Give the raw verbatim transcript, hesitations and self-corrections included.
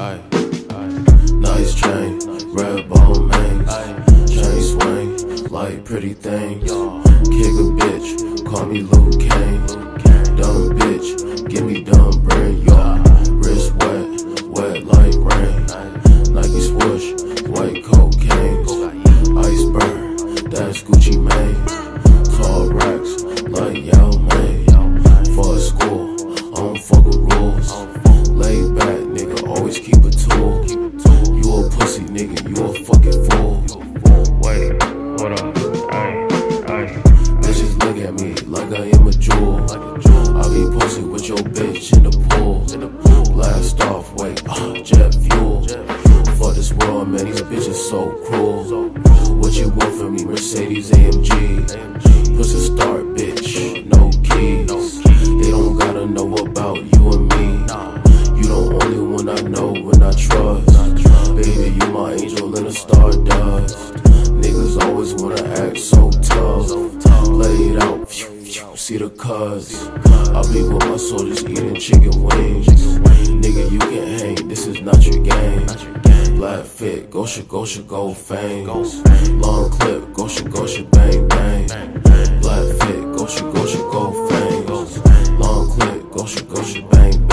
Nice chain, red bone mains, chain swing, like pretty things. Kick a bitch, call me Luke Kane. Dumb bitch, give me dumb brain, yo. Wrist wet, wet like rain. Nike swoosh, white cocaine. Iceberg, that's Gucci Mane. Tall racks, like Yao Mei. For a school, I don't fuck with rules. Laid back, nigga, always keep a tool. You a pussy, nigga, you a fucking fool. Wait, hold up, ayy, ayy. Bitches look at me like I am a jewel. I be posted with your bitch in the pool. Blast off, wait, uh, jet fuel. For this world, man, these bitches so cruel. What you want from me, Mercedes A M G? Push a start, bitch, no keys. They don't gotta know about you and me. You the only one I know when I trust. Baby, you my angel in a stardust. Niggas always wanna act so tough. Lay it out, see the cuz. I be with my soldiers eating chicken wings. Nigga, you can hang, this is not your game. Black fit, Gosha, Gosha, gold fame. Long clip, Gosha, Gosha, bang, bang. Black fit, Gosha, Gosha, gold fame. Long clip, Gosha, Gosha, bang, bang.